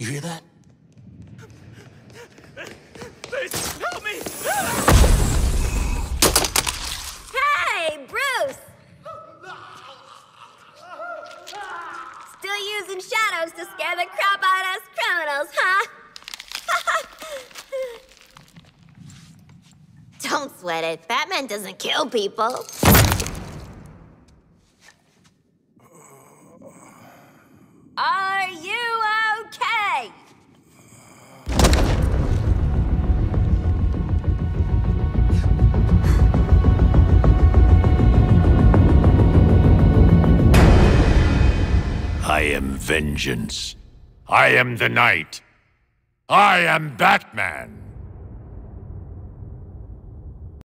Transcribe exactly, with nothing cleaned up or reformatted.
You hear that? Please, help me! Hey, Bruce! Still using shadows to scare the crap out of us criminals, huh? Don't sweat it. Batman doesn't kill people. Are you okay? I am vengeance. I am the night. I am Batman.